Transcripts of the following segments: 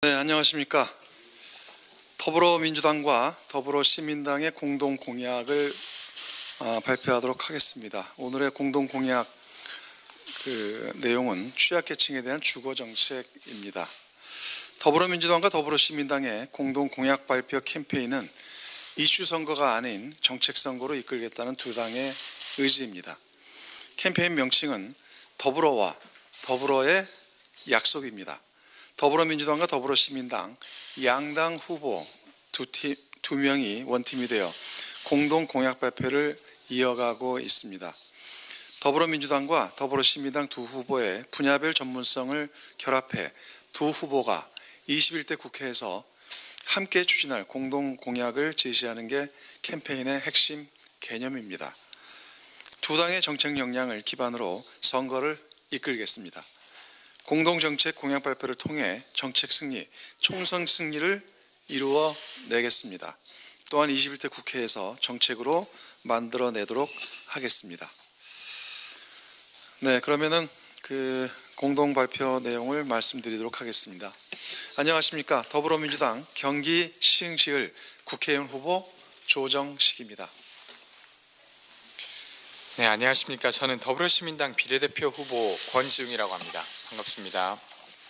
네, 안녕하십니까. 더불어민주당과 더불어시민당의 공동공약을 발표하도록 하겠습니다. 오늘의 공동공약 내용은 취약계층에 대한 주거정책입니다. 더불어민주당과 더불어시민당의 공동공약 발표 캠페인은 이슈 선거가 아닌 정책 선거로 이끌겠다는 두 당의 의지입니다. 캠페인 명칭은 더불어와 더불어의 약속입니다. 더불어민주당과 더불어시민당 양당 후보 두 명이 원팀이 되어 공동 공약 발표를 이어가고 있습니다. 더불어민주당과 더불어시민당 두 후보의 분야별 전문성을 결합해 두 후보가 21대 국회에서 함께 추진할 공동 공약을 제시하는 게 캠페인의 핵심 개념입니다. 두 당의 정책 역량을 기반으로 선거를 이끌겠습니다. 공동정책 공약 발표를 통해 정책 승리, 총선 승리를 이루어 내겠습니다. 또한 21대 국회에서 정책으로 만들어내도록 하겠습니다. 네, 그러면은 공동 발표 내용을 말씀드리도록 하겠습니다. 안녕하십니까. 더불어민주당 경기 시흥시을 국회의원 후보 조정식입니다. 네, 안녕하십니까. 저는 더불어시민당 비례대표 후보 권지웅이라고 합니다. 반갑습니다.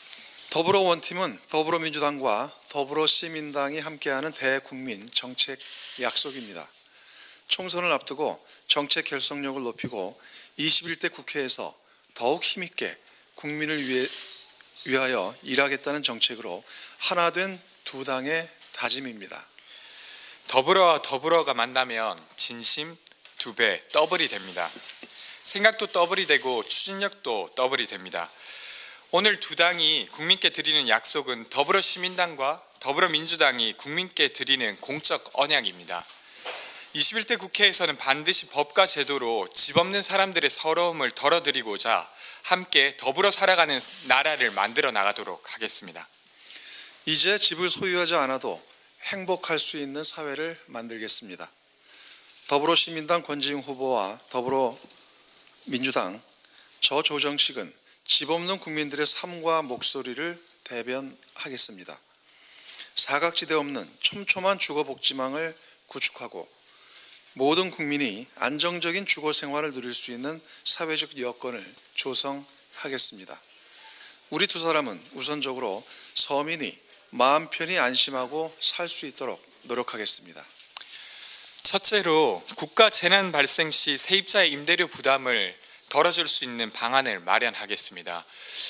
더불어원팀은 더불어민주당과 더불어시민당이 함께하는 대국민 정책 약속입니다. 총선을 앞두고 정책 결속력을 높이고 21대 국회에서 더욱 힘있게 국민을 위하여 일하겠다는 정책으로 하나 된 두 당의 다짐입니다. 더불어와 더불어가 만나면 진심 2배 더블이 됩니다. 생각도 더블이 되고 추진력도 더블이 됩니다. 오늘 두 당이 국민께 드리는 약속은 더불어시민당과 더불어민주당이 국민께 드리는 공적 언약입니다. 21대 국회에서는 반드시 법과 제도로 집 없는 사람들의 서러움을 덜어드리고자 함께 더불어 살아가는 나라를 만들어 나가도록 하겠습니다. 이제 집을 소유하지 않아도 행복할 수 있는 사회를 만들겠습니다. 더불어시민당 권지웅 후보와 더불어민주당 저 조정식은 집 없는 국민들의 삶과 목소리를 대변하겠습니다. 사각지대 없는 촘촘한 주거복지망을 구축하고 모든 국민이 안정적인 주거 생활을 누릴 수 있는 사회적 여건을 조성하겠습니다. 우리 두 사람은 우선적으로 서민이 마음 편히 안심하고 살 수 있도록 노력하겠습니다. 첫째로 국가 재난 발생 시 세입자의 임대료 부담을 덜어줄 수 있는 방안을 마련하겠습니다.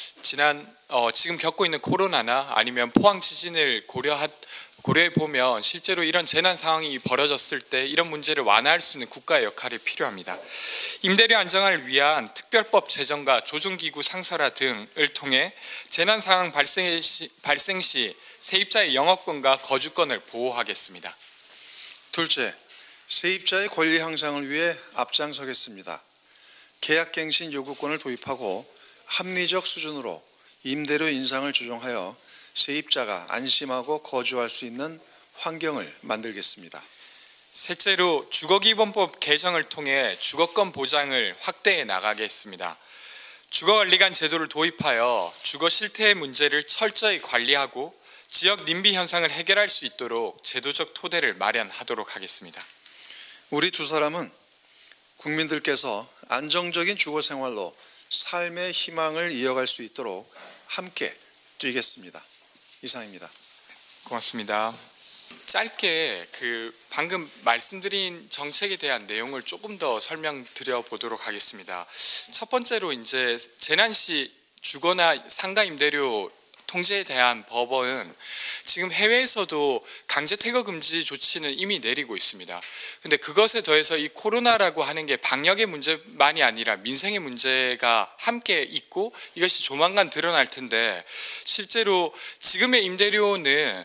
지금 겪고 있는 코로나나 아니면 포항 지진을 고려해 보면 실제로 이런 재난 상황이 벌어졌을 때 이런 문제를 완화할 수 있는 국가의 역할이 필요합니다. 임대료 안정화를 위한 특별법 제정과 조정기구 상설화 등을 통해 재난 상황 발생 시 세입자의 영업권과 거주권을 보호하겠습니다. 둘째, 세입자의 권리 향상을 위해 앞장서겠습니다. 계약갱신 요구권을 도입하고 합리적 수준으로 임대료 인상을 조정하여 세입자가 안심하고 거주할 수 있는 환경을 만들겠습니다. 셋째로 주거기본법 개정을 통해 주거권 보장을 확대해 나가겠습니다. 주거관리관 제도를 도입하여 주거 실태의 문제를 철저히 관리하고 지역 님비 현상을 해결할 수 있도록 제도적 토대를 마련하도록 하겠습니다. 우리 두 사람은 국민들께서 안정적인 주거 생활로 삶의 희망을 이어갈 수 있도록 함께 뛰겠습니다. 이상입니다. 고맙습니다. 짧게 방금 말씀드린 정책에 대한 내용을 조금 더 설명드려 보도록 하겠습니다. 첫 번째로 이제 재난 시 주거나 상가 임대료 통제에 대한 법은 지금 해외에서도 강제 퇴거 금지 조치는 이미 내리고 있습니다. 근데 그것에 더해서 이 코로나라고 하는 게 방역의 문제만이 아니라 민생의 문제가 함께 있고 이것이 조만간 드러날 텐데 실제로 지금의 임대료는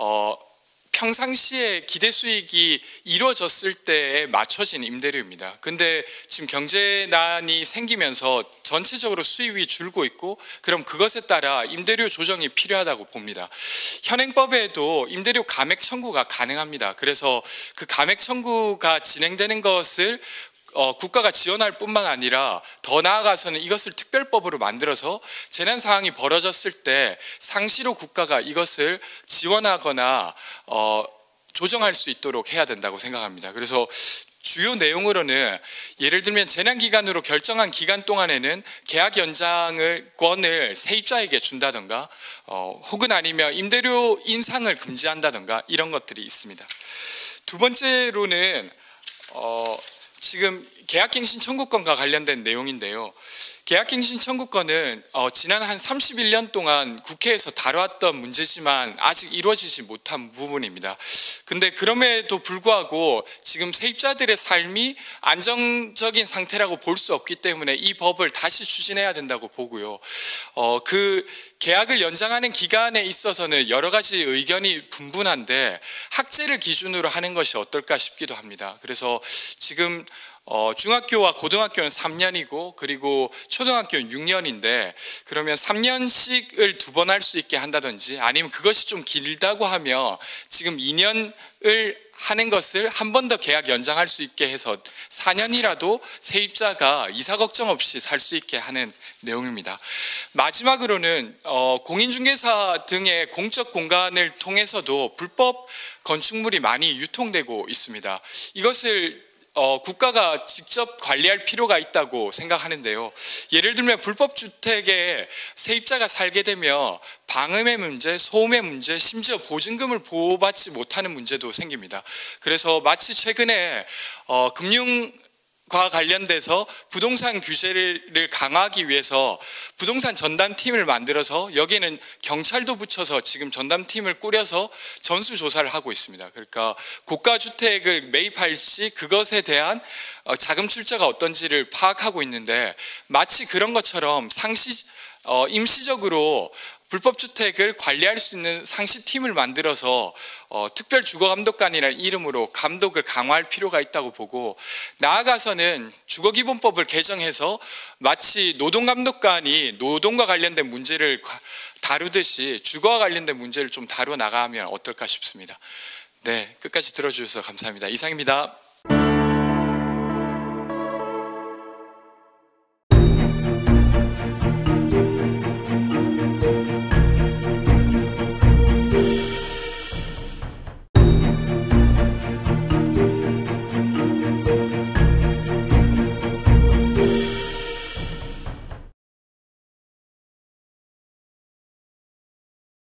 평상시에 기대 수익이 이루어졌을 때에 맞춰진 임대료입니다. 근데 지금 경제난이 생기면서 전체적으로 수입이 줄고 있고 그럼 그것에 따라 임대료 조정이 필요하다고 봅니다. 현행법에도 임대료 감액 청구가 가능합니다. 그래서 그 감액 청구가 진행되는 것을 국가가 지원할 뿐만 아니라 더 나아가서는 이것을 특별법으로 만들어서 재난 상황이 벌어졌을 때 상시로 국가가 이것을 지원하거나 조정할 수 있도록 해야 된다고 생각합니다. 그래서 주요 내용으로는 예를 들면 재난기간으로 결정한 기간 동안에는 계약 연장을 권을 세입자에게 준다든가 혹은 아니면 임대료 인상을 금지한다든가 이런 것들이 있습니다. 두 번째로는 지금 계약갱신 청구권과 관련된 내용인데요. 계약갱신 청구권은 지난 한 31년 동안 국회에서 다뤄왔던 문제지만 아직 이루어지지 못한 부분입니다. 근데 그럼에도 불구하고 지금 세입자들의 삶이 안정적인 상태라고 볼 수 없기 때문에 이 법을 다시 추진해야 된다고 보고요. 그 계약을 연장하는 기간에 있어서는 여러 가지 의견이 분분한데 학제를 기준으로 하는 것이 어떨까 싶기도 합니다. 그래서 지금 중학교와 고등학교는 3년이고 그리고 초등학교는 6년인데 그러면 3년씩을 2번 할 수 있게 한다든지 아니면 그것이 좀 길다고 하면 지금 2년을 하는 것을 한 번 더 계약 연장할 수 있게 해서 4년이라도 세입자가 이사 걱정 없이 살 수 있게 하는 내용입니다. 마지막으로는 공인중개사 등의 공적 공간을 통해서도 불법 건축물이 많이 유통되고 있습니다. 이것을 국가가 직접 관리할 필요가 있다고 생각하는데요. 예를 들면 불법 주택에 세입자가 살게 되면 방음의 문제, 소음의 문제, 심지어 보증금을 보호받지 못하는 문제도 생깁니다. 그래서 마치 최근에 금융과 관련돼서 부동산 규제를 강화하기 위해서 부동산 전담팀을 만들어서 여기에는 경찰도 붙여서 지금 전담팀을 꾸려서 전수조사를 하고 있습니다. 그러니까 고가주택을 매입할 시 그것에 대한 자금 출처가 어떤지를 파악하고 있는데 마치 그런 것처럼 임시적으로 불법주택을 관리할 수 있는 상시팀을 만들어서 특별주거감독관이라는 이름으로 감독을 강화할 필요가 있다고 보고 나아가서는 주거기본법을 개정해서 마치 노동감독관이 노동과 관련된 문제를 다루듯이 주거와 관련된 문제를 좀 다루어 나가면 어떨까 싶습니다. 네, 끝까지 들어주셔서 감사합니다. 이상입니다.